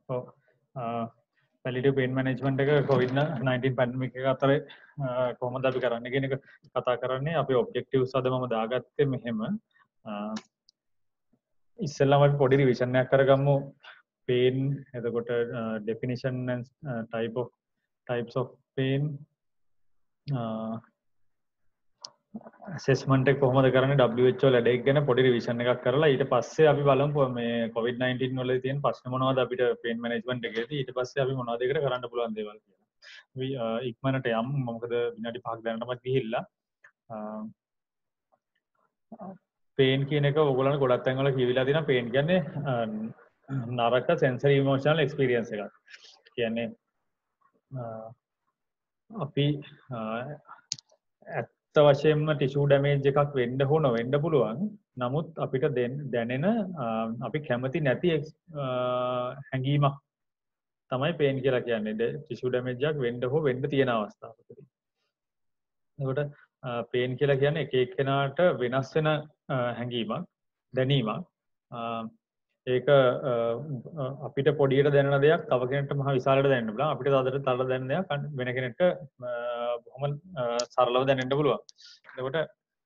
ඔව් වැලිඩිව් pain management එක COVID-19 pandemic එක අතරේ කොහොමද අපි කරන්නේ කියන එක කතා කරන්නේ. අපි ඔබ්ජෙක්ටිව්ස් අද මම දාගත්තේ මෙහෙම. ඉස්සෙල්ලාම අපි පොඩි රිවිෂන් එකක් කරගමු. pain එතකොට definition and types of pain assessment එක කොහොමද කරන්නේ WHO ලැඩ එක ගැන පොඩි රිවිෂන් එකක් කරලා ඊට පස්සේ අපි බලමු මේ COVID-19 වල තියෙන ප්‍රශ්න මොනවද අපිට pain management එකේදී ඊට පස්සේ අපි මොනවද ඒකට කරන්න පුළුවන් දේවල් කියලා. අපි ඉක්මනට යමු මොකද විනාඩි 5ක් දැනටමත් ගිහිල්ලා pain කියන එක ඕගොල්ලන්ට ගොඩක් තැන්වල කියවිලා තියෙනවා pain කියන්නේ නරක sensory emotional experience එකක්. කියන්නේ අපි ඇත්ත වශයෙන්ම ටිෂු ඩැමේජ් එකක් වෙන්න හෝ නොවෙන්න පුළුවන්. නමුත් අපිට දැනෙන අපි කැමති නැති හැඟීමක් තමයි පේන් කියලා කියන්නේ. ටිෂු ඩැමේජ් එකක් වෙන්න හෝ වෙන්න තියෙන අවස්ථාවකදී. එතකොට පේන් කියලා කියන්නේ එක එක්කෙනාට වෙනස් වෙන හැඟීමක්, දැනීමක්. ඒක අපිට පොඩියට දැනෙන දෙයක් තව කෙනෙක්ට මහ විශාලට දැනෙන්න පුළුවන්. අපිට තදට දැනෙන දෙයක් වෙන කෙනෙක්ට බොහොම සරලව දැනෙන්න පුළුවන්. එතකොට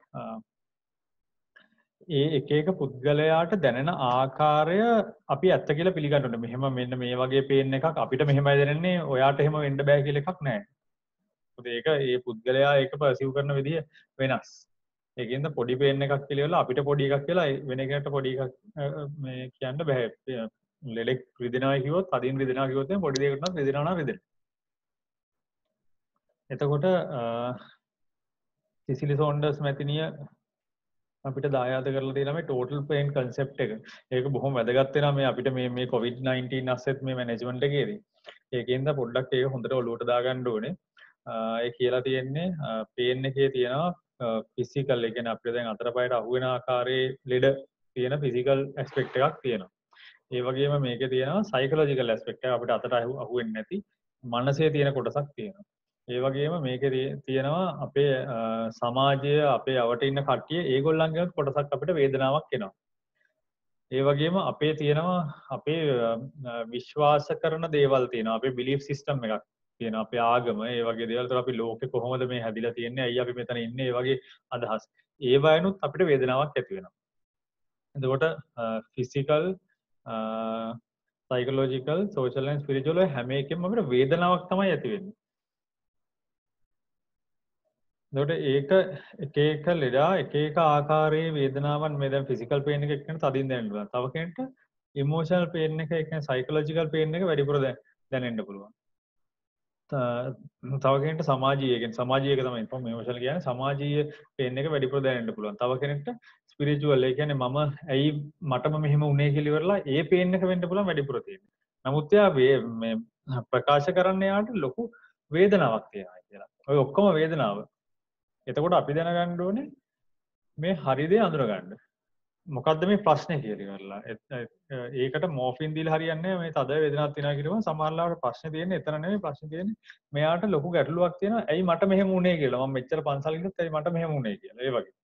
ඒ එක එක පුද්ගලයාට දැනෙන ආකාරය අපි ඇත්ත කියලා පිළිගන්න ඕනේ. මෙහෙම මෙන්න මේ වගේ පේන් එකක් අපිට මෙහෙමයි දැනෙන්නේ, ඔයාට එහෙම වෙන්න බෑ කියලා එකක් නැහැ. මොකද ඒක ඒ පුද්ගලයා ඒක පර්සීව් කරන විදිය වෙනස්. ඒකෙන්ද පොඩි පේන් එකක් කියලා අපිට පොඩි එකක් කියලා වෙන කෙනෙක්ට පොඩි එකක් මේ කියන්න බෑ. ලෙඩෙක් රිදෙනවා කිව්වොත් අදින් රිදෙනවා කිව්වොත් පොඩි දෙයකට නම් රිදෙනවා නම් රිදෙනවා. එතකොට සිසිලි සොන්ඩර්ස් මැතිනිය අපිට දායාද කරලා තියෙනවා මේ ටෝටල් පේන් concept එක. ඒක බොහොම වැදගත් වෙනවා මේ අපිට මේ COVID-19 අස්සෙත් මේ මැනේජ්මන්ට් එකේදී. ඒකෙන්ද පොඩ්ඩක් ඒක හොඳට ඔලුවට දාගන්න ඕනේ. ඒ කියලා තියෙන්නේ පේන් එකේ තියෙනවා ෆිසිකල් ඒ කියන්නේ අපිට දැන් අතරපයට අහු වෙන ආකාරයේ ලෙඩ තියෙන ෆිසිකල් ඇස්පෙක්ට් එකක් තියෙනවා. ඒ වගේම මේකේ තියෙනවා සයිකොලොජිකල් ඇස්පෙක්ට් එක අපිට අතට අහු වෙන්නේ නැති මනසේ තියෙන කොටසක් තියෙනවා. ඒ වගේම මේකේ තියෙනවා අපේ සමාජය අපේ අවට ඉන්න කට්ටිය ඒගොල්ලන්ගේ කොටසක් අපිට වේදනාවක් එනවා. ඒ වගේම අපේ තියෙනවා අපේ විශ්වාස කරන දේවල් තියෙනවා. අපේ බිලීෆ් සිස්ටම් එකක් තියෙනවා. අපේ ආගම ඒ වගේ දේවල්. ඒතර අපි ලෝකෙ කොහොමද මේ හැදිලා තියෙන්නේ? ඇයි අපි මෙතන ඉන්නේ? ඒ වගේ අදහස්. ඒ වයින්ුත් අපිට වේදනාවක් ඇති වෙනවා. එතකොට physical psychological social and spiritual හැම එකෙම අපිට වේදනාවක් තමයි ඇති වෙන්නේ. එතකොට ඒක එක එක ලෙඩා එක එක ආකාරයේ වේදනාවන් මේ දැන් ෆිසිකල් පේන් එක එක්කෙනෙක් තදින් දැනෙන්න පුළුවන්. තව කෙනෙක්ට ඉමෝෂනල් පේන් එක ඒ කියන්නේ සයිකොලොජිකල් පේන් එක වැඩිපුර දැනෙන්න පුළුවන්. තව කෙනෙක්ට සමාජීය කියන්නේ සමාජීය එක තමයි ඉමෝෂනල් කියන්නේ සමාජීය පේන් එක වැඩිපුර දැනෙන්න පුළුවන්. තව කෙනෙක්ට ස්පිරිචුවල් ඒ කියන්නේ මම ඇයි මටම මෙහෙම උනේ කියලා ඉවරලා ඒ පේන් එක වෙන්න පුළුවන් වැඩිපුර තියෙන්නේ. නමුත් එයා මේ ප්‍රකාශ කරන්න යාට ලොකු වේදනාවක් තියෙනවා කියලා. ඔය ඔක්කොම වේදනාව. එතකොට අපි දැනගන්න ඕනේ මේ හරි දේ අඳුරගන්න. මොකද්ද මේ ප්‍රශ්නේ කියලා ඉවරලා. ඒකට මෝෆින් දීලා හරියන්නේ නැහැ. මේ තද වේදනාවක් තියෙනවා කියනවා සමහරවිට ප්‍රශ්නේ තියෙන්නේ එතන නෙමෙයි ප්‍රශ්නේ තියෙන්නේ මෙයාට ලොකු ගැටලුවක් තියෙනවා. ඇයි මට මෙහෙම වුනේ කියලා. මම මෙච්චර පන්සල් ගිහත් ඇයි මට මෙහෙම වුනේ කියලා. ඒ වගේ.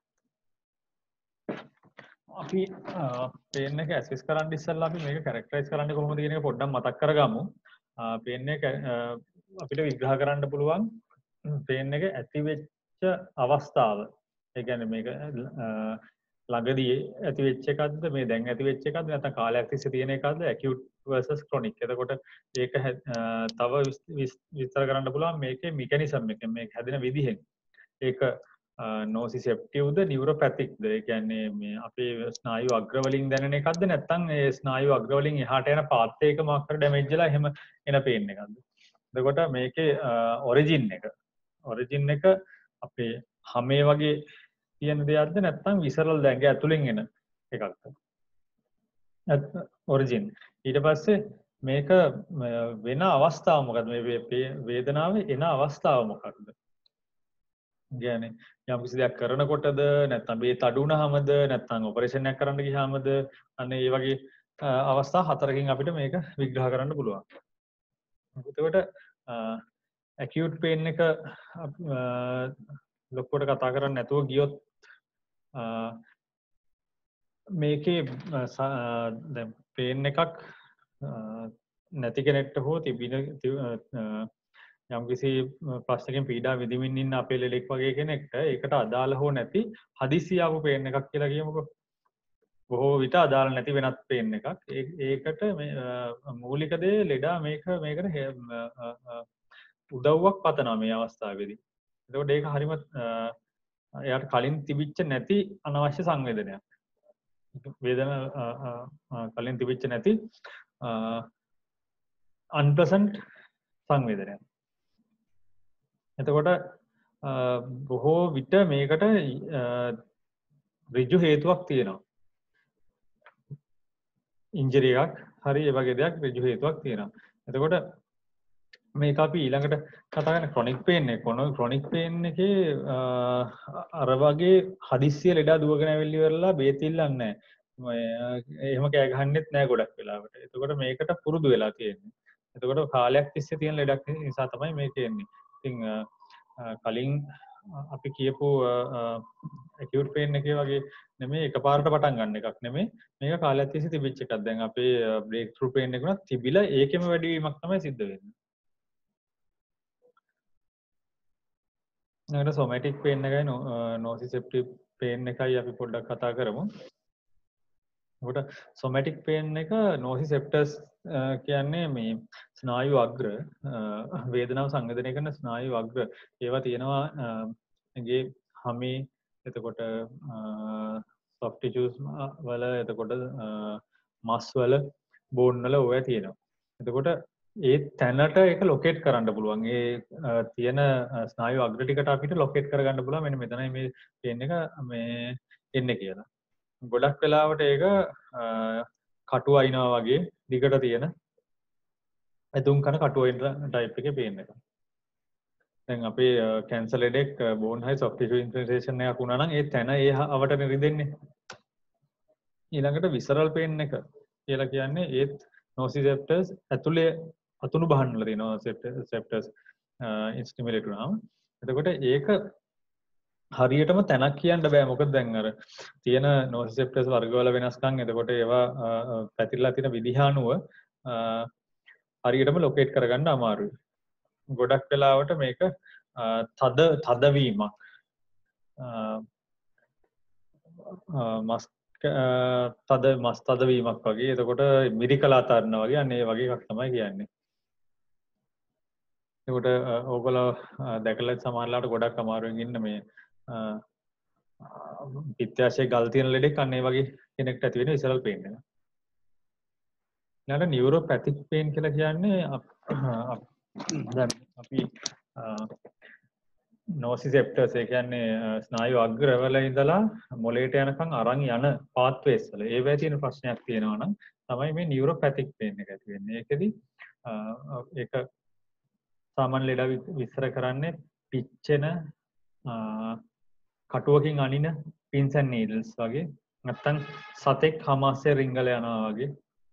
අපි පේන් එක ඇසෙස් කරන්න ඉස්සෙල්ලා අපි මේක කැරක්ටරයිස් කරන්නේ කොහොමද කියන එක පොඩ්ඩක් මතක් කරගමු. පේන් එක අපිට විග්‍රහ කරන්න පුළුවන් පේන් එක ඇති වෙච්ච අවස්ථාව. ඒ කියන්නේ මේක ළඟදී ඇති වෙච්ච එකක්ද මේ දැන් ඇති වෙච්ච එකක්ද නැත්නම් කාලයක් තිස්සේ තියෙන එකක්ද acute versus chronic. එතකොට ඒක තව විස්තර කරන්න පුළුවන් මේකේ මෙකැනිසම් එක මේක හැදෙන විදිහෙන්. ඒක නෝසිසෙප්ටිව්ද නියුරෝපැතික්ද? ඒ කියන්නේ මේ අපේ ස්නායු අග්‍ර වලින් දැනෙන එකක්ද නැත්නම් ඒ ස්නායු අග්‍ර වලින් එහාට යන පාත් එක මොකක් කර ඩැමේජ් වෙලා එහෙම එන පේන් එකක්ද? එතකොට මේකේ ඔරිජින් එක අපේ හැමේ වගේ තියෙන දෙයක්ද නැත්නම් විසරල් දැඟ ඇතුලෙන් එන එකක්ද? ඔරිජින්. ඊට පස්සේ මේක වෙන අවස්ථාව මොකද්ද? මේ වේදනාවේ එන අවස්ථාව මොකක්ද? කියන්නේ යම් කිසි දෙයක් කරනකොටද නැත්නම් බේත් අඩු වුණාමද නැත්නම් ඔපරේෂන් එකක් කරන්න ගියාමද අන්න ඒ වගේ අවස්ථා හතරකින් අපිට මේක විග්‍රහ කරන්න පුළුවන්. එතකොට acute pain එක ලොකුවට කතා කරන්නේ නැතුව ගියොත් මේකේ දැන් pain එකක් නැති කෙනෙක්ට හෝ තිබින යම්කිසි ප්‍රශ්නකින් පීඩා විඳින්මින් ඉන්න අපේ ලෙඩෙක් වගේ කෙනෙක්ට ඒකට අදාළ හෝ නැති හදිසි ආපු පේන් එකක් කියලා කියමුකෝ. බොහෝ විට අදාළ නැති වෙනත් පේන් එකක්. ඒකට මූලික දේ ලෙඩා මේකට උදව්වක් පතනවා මේ අවස්ථාවේදී. එතකොට ඒක හරිම එයාට කලින් තිබිච්ච නැති අනවශ්‍ය සංවේදනයක්. වේදන කලින් තිබිච්ච නැති unpleasant සංවේදනයක්. එතකොට බොහෝ විට මේකට ඍජු හේතුවක් තියෙනවා. ඉන්ජරි එකක් හරි ඒ වගේ දෙයක් ඍජු හේතුවක් තියෙනවා. එතකොට මේක අපි ඊළඟට කතා කරන ක්‍රොනික් පේන් එක. ක්‍රොනික් පේන් එකේ අර වගේ හදිස්සිය ලෙඩ දුවගෙන ඇවිල්ලි වෙරලා බේත් ඉල්ලන්නේ නැහැ. එහෙම කෑ ගහන්නෙත් නැහැ ගොඩක් වෙලාවට. එතකොට මේකට පුරුදු වෙලා තියෙන්නේ. එතකොට කාලයක් තිස්සේ තියෙන ලෙඩක් නිසා තමයි මේක එන්නේ. ඉතින් කලින් අපි කියපු acute pain එකේ වගේ නෙමෙයි එකපාරට පටන් ගන්න එකක් නෙමෙයි. මේක කාලයක් තිස්සේ තිබිච්ච එකක්. දැන් අපේ breakthrough pain එක උනත් තිබිලා ඒකෙම වැඩි වීමක් තමයි සිද්ධ වෙන්නේ. ඊළඟට somatic pain එකයි nociceptive pain එකයි අපි පොඩ්ඩක් කතා කරමු. එතකොට somatic pain එක nociceptors කියන්නේ මේ ස්නායු අග්‍ර වේදනාව සංවේදනය කරන ස්නායු අග්‍ර ඒවා තියෙනවා ඇගේ හමේ එතකොට soft tissues වල එතකොට මස් වල බෝන් වල ඔය තියෙනවා. එතකොට ඒ තැනට ඒක ලොකේට් කරන්න පුළුවන්. ඒ තියෙන ස්නායු අග්‍ර ටිකට අපිට ලොකේට් කරගන්න පුළුවන් මෙන්න මෙතනයි මේ පේන් එක මේ එන්නේ කියලා. ගොඩක් වෙලාවට ඒක කටු අයිනවා වගේ දිගට තියෙන ඇතුම් කන කටු අයින ටයිප් එකේ පේන් එක. දැන් අපේ කැන්සර් ලෙඩෙක් බෝන් හයි soft tissue infiltration එකක් වුණා නම් ඒ තැන ඒ අවට රිදෙන්නේ. ඊළඟට visceral pain එක කියලා කියන්නේ ඒත් nociceptors ඇතුලේ අතුණු බහන් වල තියෙනවා nociceptors stimulate වුණාම. එතකොට ඒක හරියටම තැනක් කියන්න බෑ. මොකද දැන් අර තියෙන nociceptors වර්ගවල වෙනස්කම් එතකොට ඒවා පැතිරලා තියෙන විදිහ අනුව හරියටම ලොකේට් කරගන්න අමාරුයි. ගොඩක් වෙලාවට මේක තදවීමක් මස් තදවීමක් වගේ එතකොට මිරිකලා අතාරිනවා වගේ අන්න ඒ වගේ එකක් තමයි කියන්නේ. එතකොට ඕගොල්ලෝ දැකලා සමහරලාට ගොඩක් අමාරුවෙන් ඉන්න මේ පිත්‍යාශයේ ගල් තියෙන ලෙඩෙක් අන්න ඒ වගේ කෙනෙක්ට ඇති වෙන visceral pain එක. ඊළඟට neuropathic pain කියලා කියන්නේ දැන් අපි nociceptors ඒ කියන්නේ ස්නායු අග්‍රවල ඉඳලා මොළයට යනකම් අරන් යන pathways වල ඒවැය තියෙන ප්‍රශ්නයක් තියෙනවා නම් තමයි මේ neuropathic pain එක ඇති වෙන්නේ. ඒකෙදි ඒක සාමාන්‍ය ලෙඩ විස්තර කරන්නේ පිච්චෙන කටුවකින් අනින pins and needles වගේ නැත්තම් සතෙක් හමාස්සේ රිංගල යනවා වගේ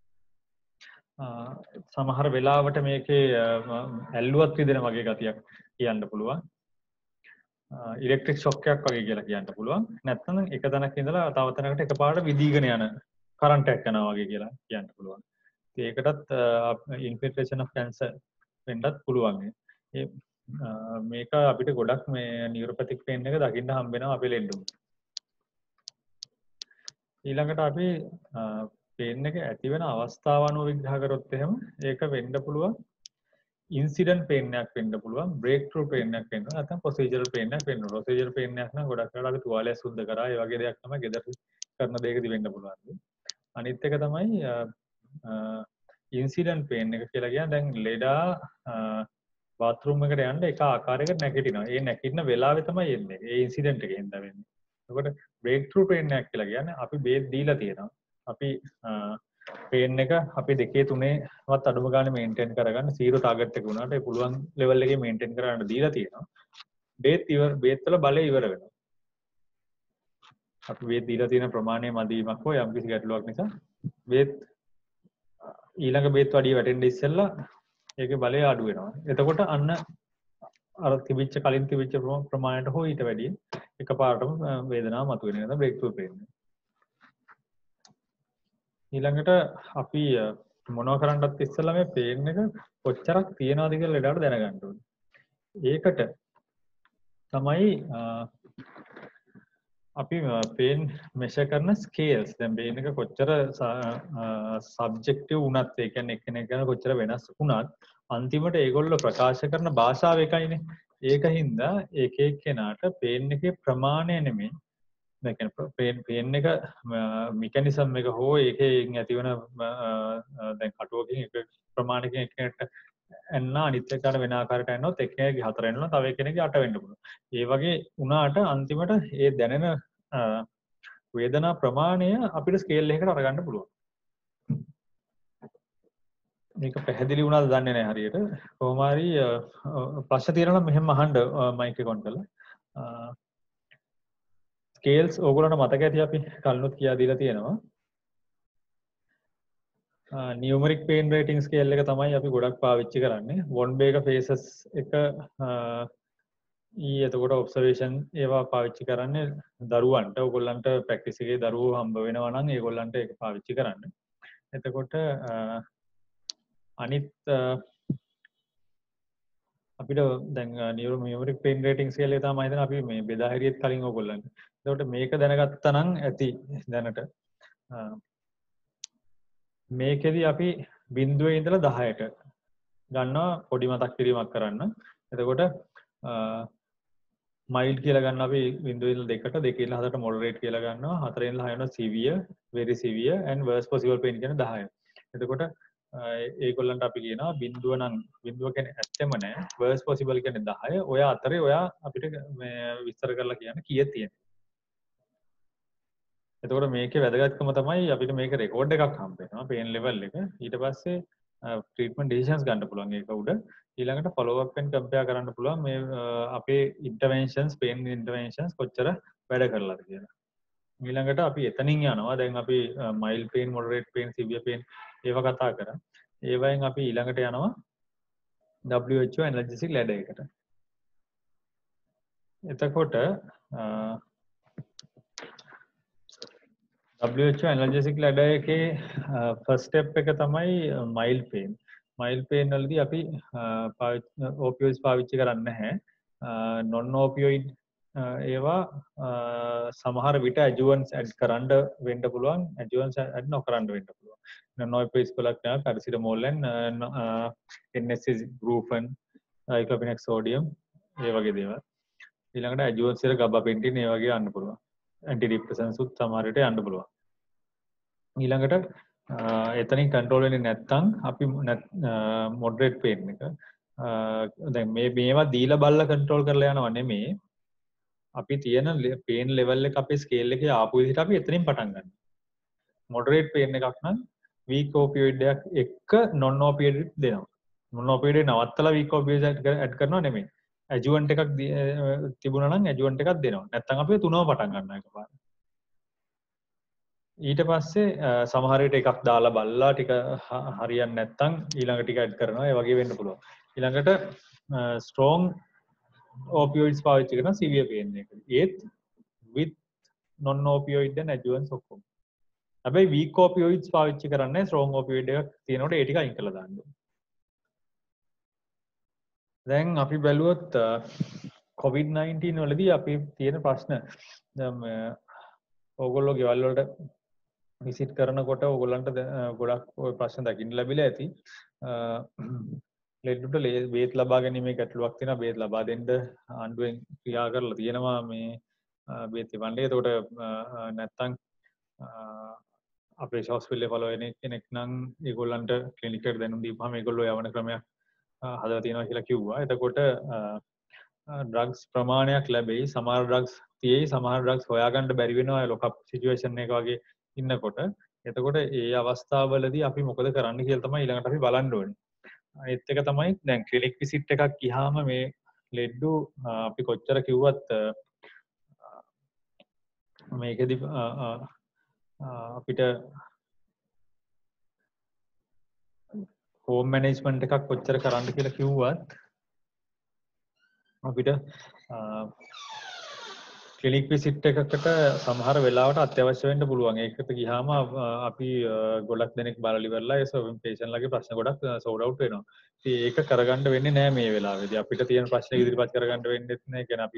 සමහර වෙලාවට මේකේ ඇල්ලුවත් රිදෙන වගේ ගතියක් කියන්න පුළුවන්. ඉලෙක්ට්‍රික් ෂොක් එකක් වගේ කියලා කියන්න පුළුවන්. නැත්නම් එක තැනක ඉඳලා තව තැනකට එකපාරට විදීගෙන යන කරන්ට් එකක් යනවා වගේ කියලා කියන්න පුළුවන්. ඒකටත් infiltration of cancer වෙන්නත් පුළුවන්. මේක අපිට ගොඩක් මේ නියුරෝපැතික් පේන් එක දකින්න හම්බ වෙනවා අපේ ලෙඩුන්. ඊළඟට අපි පේන් එක ඇති වෙන අවස්ථාව අනුව විග්‍රහ කරොත් එහෙම ඒක වෙන්න පුළුවන් ඉන්සිඩන්ට් පේන් එකක් වෙන්න පුළුවන් බ්‍රේක් ත්‍රූ පේන් එකක් වෙන්න පුළුවන් නැත්නම් ප්‍රොසීජරල් පේන් එකක් වෙන්න පුළුවන්. ප්‍රොසීජරල් පේන් එකක් නම් ගොඩක් වෙලාවට අපි තුවාලය සුද්ධ කරා ඒ වගේ දෙයක් තමයි ගෙදර කරන දෙයකදී වෙන්න පුළුවන්. අනිත් එක තමයි ඉන්සිඩන්ට් පේන් එක කියලා කියන්නේ දැන් ලෙඩා බාත්රූම් එකට යන්න එක ආකාරයකට නැගිටිනවා. ඒ නැගිටින වෙලාවේ තමයි එන්නේ. ඒ ඉන්සිඩන්ට් එකෙන් තමයි වෙන්නේ. එතකොට බ්‍රේක් ත්‍රූ පේන් එකක් කියලා කියන්නේ අපි බේත් දීලා තියෙනවා. අපි පේන් එක අපි 2 3වත් අඩුම ගානේ මේන්ටේන් කරගන්න 0 ටාගට් එක වුණාට ඒ පුළුවන් ලෙවල් එකේ මේන්ටේන් කරගන්න දීලා තියෙනවා. බේත් වල බලය ඉවර වෙනවා. අපි බේත් දීලා තියෙන ප්‍රමාණය මදිවීමක් හෝ යම්කිසි ගැටලුවක් නිසා බේත් ඊළඟ බේත් වඩිය වැටෙන්න ඉස්සෙල්ලා ඒකේ බලය අඩු වෙනවා. එතකොට අන්න අර තිබිච්ච කලින් තිබිච්ච ප්‍රමාණයට හෝ ඊට වැඩිය එකපාරටම වේදනාව මතුවෙන එක තමයි බ්‍රේක් ත්‍රූ පේන්. ඊළඟට අපි මොනවා කරන්නත් ඉස්සෙල්ලා මේ පේන් එක කොච්චරක් තියනවද කියලා ලෙඩට දැනගන්න ඕනේ. ඒකට තමයි අපි පේන් මෙෂර් කරන ස්කේල්ස්. දැන් පේන් එක කොච්චර සබ්ජෙක්ටිව් වුණත් ඒ කියන්නේ එක්කෙනෙක් ගැන කොච්චර වෙනස් වුණත් අන්තිමට ඒගොල්ලෝ ප්‍රකාශ කරන භාෂාව එකයිනේ. ඒකින්ද එක එක්කෙනාට පේන් එකේ ප්‍රමාණය නෙමෙයි. දැන් කියන්නේ පේන් එක මෙකැනිසම් එක හෝ ඒකෙන් ඇතිවන දැන් කටුවකින් එක ප්‍රමාණයකින් එක්කෙනෙක්ට එන්න අනිත් එක්කට වෙන ආකාරයකට එනොත් එක්කෙනෙක්ගේ 4 වෙනවා තව එක්කෙනෙක්ගේ 8 වෙන්න පුළුවන්. ඒ වගේ වුණාට අන්තිමට ඒ දැනෙන වේදනා ප්‍රමාණය අපිට ස්කේල් එකකට අරගන්න පුළුවන්. මේක පැහැදිලි වුණාද දන්නේ නැහැ හරියට. කොහොම හරි ප්‍රශ්න තියෙනවා නම් මෙහෙම අහන්න මයික් එක ඔන් කරලා. ස්කේල්ස් ඕගොල්ලන්ට මතක ඇති අපි කලිනුත් කියා දීලා තියෙනවා. නියුමරික් පේන් රේටින් ස්කේල් එක තමයි අපි ගොඩක් පාවිච්චි කරන්නේ. වොන් බේගර් ෆේසස් එක එතකොට ඔබ්සර්වේෂන් ඒවා පාවිච්චි කරන්නේ දරුවන්ට. ඕගොල්ලන්ට ප්‍රැක්ටිස් එකේ දරුවෝ හම්බ වෙනවා නම් ඒගොල්ලන්ට ඒක පාවිච්චි කරන්න. එතකොට අනිත් අපිට දැන් නියුමරික් පේන් රේටින් ස්කේල් එක තමයි හිතන අපි මේ බෙදා හැරියෙත් කලින් ඕගොල්ලන්ට. එතකොට මේක දැනගත්තා නම් ඇති දැනට. මේකෙදි අපි 0 ඉඳලා 10ට ගන්නවා පොඩි මතක් කිරීමක් කරන්න. එතකොට මයිල්ඩ් කියලා ගන්න අපි 0 ඉඳලා 2ට 2 ඉඳලා 4ට මොඩරේට් කියලා ගන්නවා 4 ඉඳලා 6 වෙනවා සිවියර් very severe and worst possible pain කියන 10. එතකොට ඒගොල්ලන්ට අපි කියනවා 0 නම් 0 කියන්නේ ඇත්තම නෑ worst possible කියන්නේ 10. ඔය අතරේ ඔයා අපිට මේ විස්තර කරලා කියන්න කීයක් තියෙනවා. එතකොට මේකේ වැදගත්කම තමයි අපිට මේක රෙකෝඩ් එකක් හම්බ වෙනවා පේන් ලෙවල් එක. ඊට පස්සේ ට්‍රීට්මන්ට් ඩිසිෂන්ස් ගන්න පුළුවන් ඒක උඩ. ඊළඟට ෆලෝ අප් එකෙන් කම්පෙයාර් කරන්න පුළුවන් මේ අපේ ඉන්ටර්වෙන්ෂන්ස් පේන් ඉන්ටර්වෙන්ෂන්ස් කොච්චර වැඩ කරලාද කියලා. ඊළඟට අපි එතනින් යනවා. දැන් අපි mild pain, moderate pain, severe pain ඒවා කතා කරා. ඒවයින් අපි ඊළඟට යනවා WHO ඇනලජෙසික් ලැඩර් එකට. එතකොට WHO ඇනලජෙසික් ලැඩර් එකේ ෆස්ට් ස්ටෙප් එක තමයි මයිල්ඩ් පේන්. මයිල්ඩ් පේන් වලදී අපි ඔපියොයිඩ්ස් පාවිච්චි කරන්නේ නැහැ. නොන් ඔපියොයිඩ් ඒවා සමහර විට ඇජුවන්ස් ඇඩ් කරන්න වෙන්න පුළුවන්, ඇජුවන්ස් ඇඩ් නොකරන්න වෙන්න පුළුවන්. නොන් ඔපියොයිඩ්ස් වලක් තමයි paracetamol NSAID, Brufen, diclofenac sodium ඒ වගේ දේවල්. ඊළඟට ඇජුවන්ස් වල ගබපෙන්ටින් ඒ වගේ යන්න පුළුවන්. ඇන්ටි ඩිප්‍රෙසන්ට්ස් උත් සමහර විට යන්න පුළුවන්. ඊළඟට එතනින් කන්ට්‍රෝල් වෙන්නේ නැත්නම් අපි මොඩරේට් පේන් එක දැන් මේවා දීලා බලලා කන්ට්‍රෝල් කරලා යනවා නෙමෙයි අපි තියෙන පේන් ලෙවල් එක අපේ ස්කේල් එකේ ආපු විදිහට අපි එතනින් පටන් ගන්නවා. මොඩරේට් පේන් එකක් නම් වීක් ඔපියොයිඩ් එකක් එක්ක නොන් ඔපියොයිඩ් දෙනවා. නොන් ඔපියොයිඩ් නවත්තලා වීක් ඔපියොයිඩ් ඇඩ් කරනවා නෙමෙයි. ඇජුවන්ට් එකක් තිබුණා නම් ඇජුවන්ට් එකක් දෙනවා. නැත්නම් අපි තුනම පටන් ගන්නවා එකපාරට. ඊට පස්සේ සමහර විට එකක් දාලා බලලා ටික හරියන්නේ නැත්නම් ඊළඟ ටික ඇඩ් කරනවා. ඒ වගේ වෙන්න පුළුවන්. ඊළඟට ස්ට්‍රෝං ඔපියොයිඩ්ස් පාවිච්චි කරන සිවියර් පේන් එක. ඒත් with non opioid and adjuvants ඔක්කොම. හැබැයි weak opioids පාවිච්චි කරන්නේ strong opioid එකක් තියෙනකොට ඒ ටික අයින් කරලා දාන්න ඕනේ. දැන් අපි බැලුවොත් COVID-19 වලදී අපි තියෙන ප්‍රශ්න දැන් ඕගොල්ලෝ ගෙවල් වලට විසිට් කරනකොට ඕගොල්ලන්ට ගොඩක් ওই ප්‍රශ්න දකින්න ලැබිලා ඇති. ලෙඩට බේත් ලබා ගැනීමේ ගැටලුවක් තියෙනවා. බේත් ලබා දෙන්න ආණ්ඩුවෙන් ක්‍රියා කරලා තියෙනවා මේ බේත් ඉවන්නේ. ඒකට නැත්තම් අපේ හොස්පිටල් එකේ ෆලෝ වෙන කෙනෙක් නම් ඒගොල්ලන්ට ක්ලිනික් එකට දැනුම් දීපුවාම ඒගොල්ලෝ යවන ක්‍රමයක් හදලා තියෙනවා කියලා කිව්වා. එතකොට ඩ්‍රග්ස් ප්‍රමාණයක් ලැබෙයි. සමහර ඩ්‍රග්ස් තියෙයි. සමහර ඩ්‍රග්ස් හොයාගන්න බැරි වෙනවා ලොකප් සිචුේෂන් එක වගේ ඉන්නකොට. එතකොට ඒ අවස්ථාවවලදී අපි මොකද කරන්න කියලා තමයි ඊළඟට අපි බලන්න ඕනේ. අනිත් එක තමයි දැන් ක්ලිනික් විසිට් එකක් ගියාම මේ ලෙඩ්ඩු අපි කොච්චර කිව්වත් මේකෙදි අපිට හෝම් මැනේජ්මන්ට් එකක් කොච්චර කරන්න කියලා කිව්වත් අපිට ක්ලිනික් විසිට් එකකට සමහර වෙලාවට අත්‍යවශ්‍ය වෙන්න පුළුවන්. ඒකට ගියාම අපි ගොඩක් දෙනෙක් බලලි වෙලා ඒ පේෂන්ට්ලාගේ ප්‍රශ්න ගොඩක් සෝල්ව් අවුට් වෙනවා. ඉතින් ඒක කරගන්න වෙන්නේ නැහැ මේ වෙලාවේදී. අපිට තියෙන ප්‍රශ්න ඉදිරිපත් කරගන්න වෙන්නේත් නැහැ. ඒ කියන්නේ අපි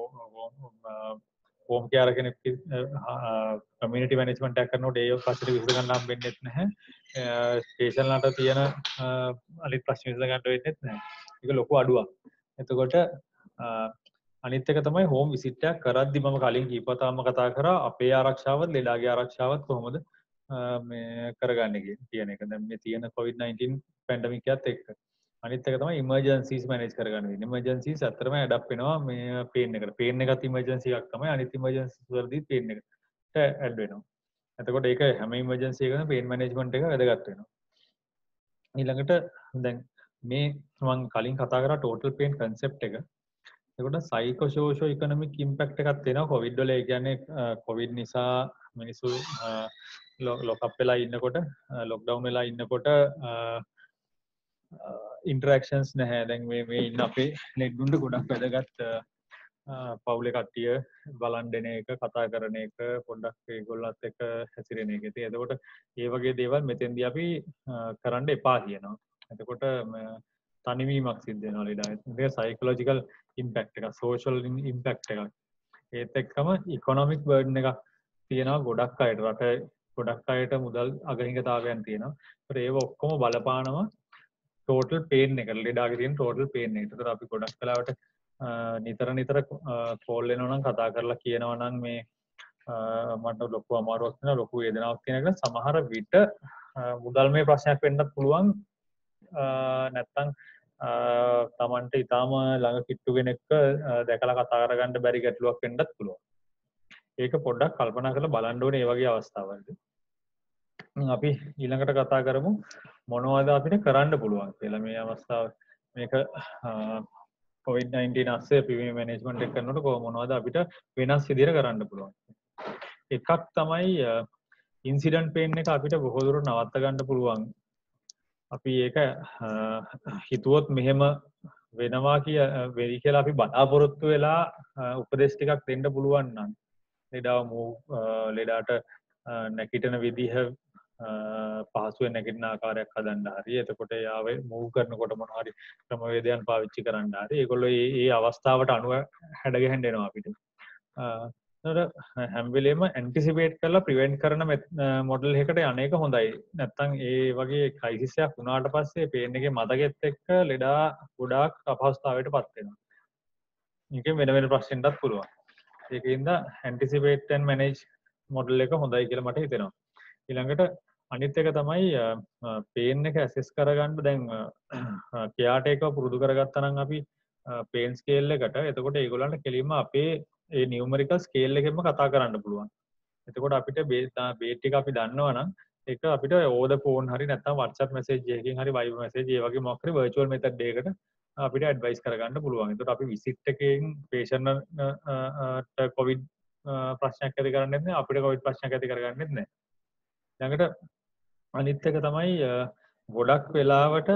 හෝම් කෙයාර් කෙනෙක් කමියුනිටි මැනේජ්මන්ට් එකක් කරනකොට ඒ ප්‍රශ්න විසඳ ගන්න හම්බෙන්නේත් නැහැ. පේෂන්ට්ලාට තියෙන අනිත් ප්‍රශ්න විසඳ ගන්න වෙන්නේත් නැහැ. ඒක ලොකු අඩුවක්. එතකොට අනිත් එක තමයි හෝම් විසිට් එකක් කරද්දි මම කලින් කීපවතාවක්ම කතා කරා අපේ ආරක්ෂාවත් ලෙඩාගේ ආරක්ෂාවත් කොහොමද මේ කරගන්නේ කියන එක. දැන් මේ තියෙන COVID-19 පැන්ඩමික් එකත් එක්ක. අනිත් එක තමයි ඉමර්ජන්සීස් මැනේජ් කරගන්න වෙන්නේ. ඉමර්ජන්සීස් අතරම ඇඩප් වෙනවා මේ පේන් එකට. පේන් එකත් ඉමර්ජන්සි එකක් තමයි. අනිත් ඉමර්ජන්සීස් වලදී පේන් එකට ඇඩ් වෙනවා. එතකොට ඒක හැම ඉමර්ජන්සි එකකම පේන් මැනේජ්මන්ට් එක වැදගත් වෙනවා. ඊළඟට දැන් මේ මම කලින් කතා කරා ටෝටල් පේන් කන්සෙප්ට් එක. එතකොට සයිකෝ සෝෂෝ ඉකොනොමික් ඉම්පැක්ට් එකක් තියෙනවා කොවිඩ් වල. ඒ කියන්නේ කොවිඩ් නිසා මිනිස්සු ලොක්අප් වෙලා ඉන්නකොට ලොක්ඩවුන් වෙලා ඉන්නකොට ඉන්ටරැක්ෂන්ස් නැහැ. දැන් මේ ඉන්න අපේ නෙට්ඩුන්ට ගොඩක් වැදගත් පවුලේ කට්ටිය බලන් දෙන එක, කතා කරන එක, පොඩ්ඩක් ඒගොල්ලත් එක්ක හැසිරෙන එක. ඉතින් එතකොට ඒ වගේ දේවල් මෙතෙන්දී අපි කරන්න එපා කියනවා. එතකොට තනිවීමක් සිද්ධ වෙනවා ලෙඩාට. ඒක සයිකොලොජිකල් ඉම්පැක්ට් එකක්, සෝෂල් ඉම්පැක්ට් එකක්. ඒත් එක්කම ඉකොනොමික් බර්ඩන් එකක් තියෙනවා ගොඩක් අයට. රට ගොඩක් අයට මුදල් අගහිඟතාවයන් තියෙනවා. ඒත් ඒව ඔක්කොම බලපානවා ටෝටල් පේන් එක. ලෙඩාගේ තියෙන ටෝටල් පේන් එක. ඒතර අපි ගොඩක් වෙලාවට නිතර කෝල් වෙනවා නම් කතා කරලා කියනවා නම් මේ මට ලොකු අමාරුවක් වෙනවා, ලොකු වේදනාවක් තියෙන එක සමහර විට මුදල්මය ප්‍රශ්නයක් වෙන්නත් පුළුවන්. නැත්තම් තමන්ට ඉතාම ළඟ කිට්ටු කෙනෙක්ව දැකලා කතා කරගන්න බැරි ගැටලුවක් වෙන්නත් පුළුවන්. ඒක පොඩ්ඩක් කල්පනා කරලා බලන්න ඕනේ මේ වගේ අවස්ථාවලදී. අපි ඊළඟට කතා කරමු මොනවද අපිට කරන්න පුළුවන් කියලා මේ අවස්ථාව. මේක COVID-19 ASසේ අපි මේ මැනේජ්මන්ට් එක කරනකොට මොනවද අපිට වෙනස් විදිහට කරන්න පුළුවන්. එකක් තමයි ඉන්සිඩන්ට් පේන් එක අපිට බොහෝ දුරට නවත්ත ගන්න පුළුවන්. අපි ඒක හිතුවොත් මෙහෙම වෙනවා වෙයි කියලා අපි බලාපොරොත්තු වෙලා උපදෙස් ටිකක් දෙන්න පුළුවන් නම් ලෙඩාට නැගිටින විදිහ පහසුවෙන් නැගිටින ආකාරයක් හදන්න හරි එතකොට යාව මූව් කරනකොට මොන හරි ක්‍රමවේදයන් පාවිච්චි කරන්න හරි ඒගොල්ලෝ මේ අවස්ථාවට අනුව හැඩගැහෙන්න එනවා අපිට. හැම වෙලේම ඇන්ටිසිපේට් කරලා ප්‍රිවෙන්ට් කරන මොඩල් එකකට අනේක හොඳයි. නැත්තම් ඒ වගේ ක්‍රයිසිස් එකක් වුණාට පස්සේ පේන් එකේ මතකෙත් එක්ක ලෙඩා ගොඩාක් අපහසුතාවයට පත් වෙනවා. මේකෙන් වෙන ප්‍රශ්නෙන්ටත් පුළුවන්. ඒකින්ද ඇන්ටිසිපේට් and manage මොඩල් එක හොඳයි කියලා මට හිතෙනවා. ඊළඟට අනිත් එක තමයි පේන් එක ඇසෙස් කරගන්න දැන් කෙයාට එක පුරුදු කරගත්තා නම් අපි පේන් ස්කේල් එකට එතකොට ඒගොල්ලන්ට කෙලින්ම අපේ ඒ නියුමරිකල් ස්කේල් එකෙන්ම කතා කරන්න පුළුවන්. එතකොට අපිට බේට් ටික අපි දන්නවා නම් ඒක අපිට ඕවර් ද ෆෝන් හරි නැත්නම් WhatsApp මැසේජ් එකකින් හරි Viber මැසේජ් ඒ වගේ මොකක් හරි virtual method එකකට අපිට ඇඩ්වයිස් කරගන්න පුළුවන්. එතකොට අපි විසිට් එකකින් පේෂන්ට්ට කොවිඩ් ප්‍රශ්නයක් ඇති කරන්නේත් නැහැ අපිට කොවිඩ් ප්‍රශ්නයක් ඇති කරගන්නෙත් නැහැ. ළඟට අනිත් එක තමයි ගොඩක් වෙලාවට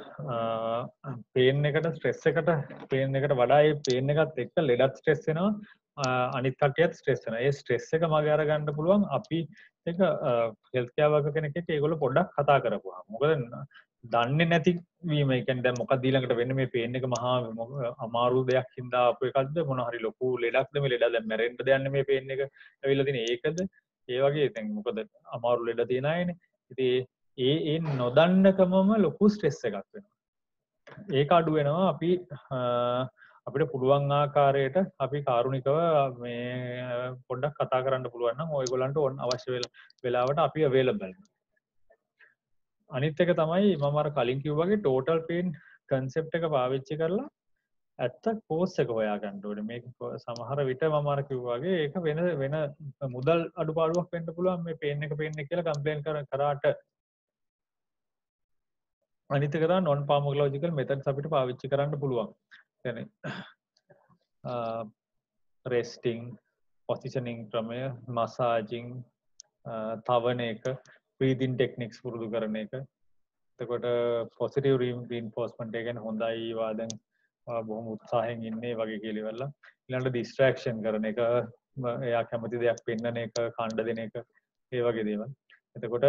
පේන් එකට ස්ට්‍රෙස් එකට පේන් එකට වඩා ඒ පේන් එකත් එක්ක ලෙඩත් ස්ට්‍රෙස් වෙනවා අනිත් කටියත් ස්ට්‍රෙස් වෙනවා. ඒ ස්ට්‍රෙස් එක මගේ අරගන්න පුළුවන් අපි එක හෙල්ත් කෙයාර් වර්කර් කෙනෙක් එක්ක ඒගොල්ලෝ පොඩ්ඩක් කතා කරපුවා. මොකද දන්නේ නැති වීම ඒ කියන්නේ දැන් මොකක්ද ඊළඟට වෙන්නේ මේ පේන් එක මහා අමාරු දෙයක් හින්දා අපු එකක්ද මොන හරි ලොකු ලෙඩක්ද මේ ලෙඩ දැන් මැරෙන්න දෙන්නේ මේ පේන් එක ඇවිල්ලා තියෙන ඒකද ඒ වගේ දැන් මොකද අමාරු ලෙඩ තියෙන අයනේ. ඉතින් ඒ නොදන්නකමම ලොකු ස්ට්‍රෙස් එකක් වෙනවා. ඒක අඩු වෙනවා අපිට පුළුවන් ආකාරයට අපි කාරුණිකව මේ පොඩ්ඩක් කතා කරන්න පුළුවන් නම් ඔයගොල්ලන්ට ඕන අවශ්‍ය වෙලාවට අපි available. අනිත් එක තමයි මම අර කලින් කිව්වා වගේ total pain concept එක පාවිච්චි කරලා ඇත්ත කෝස් එක හොයාගන්න ඕනේ. මේක සමහර විට මම අර කිව්වා වගේ ඒක වෙන මුදල් අඩුපාඩුවක් වෙන්න පුළුවන් මේ පේන් එක කියලා කම්ප්ලේන් කරාට. අනිත් එක තමයි non pharmacological methods අපිට පාවිච්චි කරන්න පුළුවන්. කියන්නේ resting, positioning ක්‍රමය, massaging, තවන එක, breathing techniques පුරුදු කරන එක. එතකොට positive reinforcement එක කියන්නේ හොඳයි වා දැන් බොහොම උත්සාහයෙන් ඉන්නේ වගේ කියලා ඉවරලා ඊළඟට distraction කරන එක එයා කැමති දෙයක් පෙන්වන එක, කණ්ඩ දෙන එක, ඒ වගේ දේවල්. එතකොට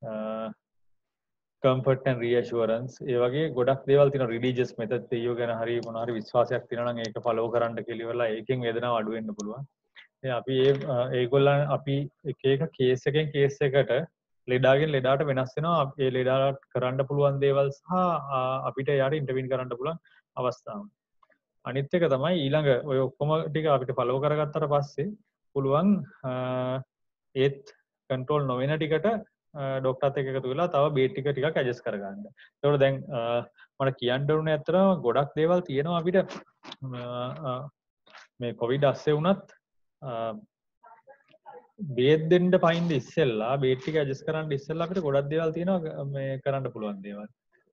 comfort and reassurance ඒ වගේ ගොඩක් දේවල් තියෙනවා. religious method දෙයියෝ ගැන හරි මොනවා හරි විශ්වාසයක් තියෙනවා නම් ඒක follow කරන්න කියලා ඉවරලා ඒකෙන් වේදනාව අඩු වෙන්න පුළුවන්. ඉතින් අපි ඒගොල්ලන් අපි එක එක කේස් එකෙන් කේස් එකට ලෙඩාගෙන් ලෙඩාට වෙනස් වෙනවා. ඒ ලෙඩාට කරන්න පුළුවන් දේවල් සහ අපිට යාට ඉන්ටර්වින් කරන්න පුළුවන් අවස්ථාව. අනිත් එක තමයි ඊළඟ ඔය ඔක්කොම ටික අපිට ෆලෝ කරගත්තට පස්සේ පුළුවන් ඒත් කන්ට්‍රෝල් නොවන ටිකට ඩොක්ටර්ත් එක්ක එකතු වෙලා තව බේට් ටික ටිකක් ඇඩ්ජස්ට් කරගන්න. ඒතකොට දැන් මට කියන්න ඕනේ ඇත්තටම ගොඩක් දේවල් තියෙනවා අපිට මේ කොවිඩ් ASCII වුණත් බේත් දෙන්න පයින්ද ඉස්සෙල්ලා බේට් ටික ඇඩ්ජස්ට් කරන්න ඉස්සෙල්ලා අපිට ගොඩක් දේවල් තියෙනවා මේ කරන්න පුළුවන් දේවල්.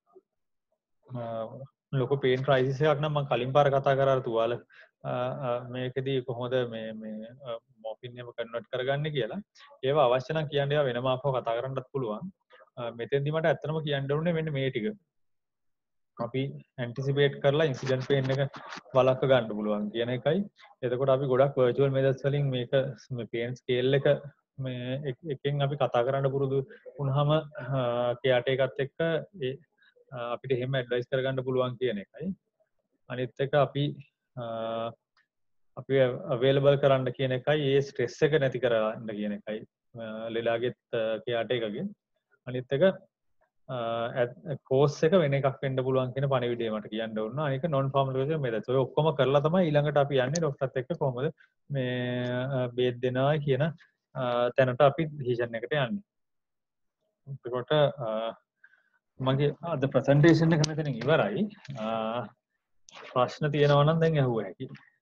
ලොකු පේන් ක්‍රයිසිස් එකක් නම් මම කලින් පාර කතා කරා තුවාල මේකෙදී කොහොමද මේ මොෆින් එක කන්වර්ට් කරගන්නේ කියලා. ඒවා අවශ්‍ය නම් කියන්න ඒවා වෙනම ආපහු කතා කරන්නත් පුළුවන්. මෙතෙන්දි මට ඇත්තටම කියන්න ඕනේ මෙන්න මේ ටික. අපි ඇන්ටිසිපේට් කරලා ඉන්සිඩන්ට් පේන් එක වළක්ව ගන්න පුළුවන් කියන එකයි. එතකොට අපි ගොඩක් වර්චුවල් මෙතඩ්ස් වලින් මේක මේ පේන් ස්කේල් එක මේ එකෙන් අපි කතා කරන්න පුරුදු වුණාම කෙයාට එකත් එක්ක අපිට එහෙම ඇඩ්වයිස් කරගන්න පුළුවන් කියන එකයි. අනිත් එක අපි අවේලබල් කරන්න කියන එකයි ඒ ස්ට්‍රෙස් එක නැති කරන්න කියන එකයි ලෙඩාගෙත් කෙයාට එකගේ. අනිත් එක කෝස් එක වෙන එකක් වෙන්න පුළුවන් කියන පණිවිඩය මට කියන්න ඕන. අනික non pharmacological methods. ඔය ඔක්කොම කරලා තමයි ඊළඟට අපි යන්නේ ડોක්ටර්ත් එක්ක කොහොමද මේ බේත් දෙනවා කියන තැනට අපි ඩිසිෂන් එකට යන්නේ. එතකොට මගේ අද ප්‍රසන්ටේෂන් එක මෙතනින් ඉවරයි. ප්‍රශ්න තියෙනවා නම් දැන් අහුව හැකියි.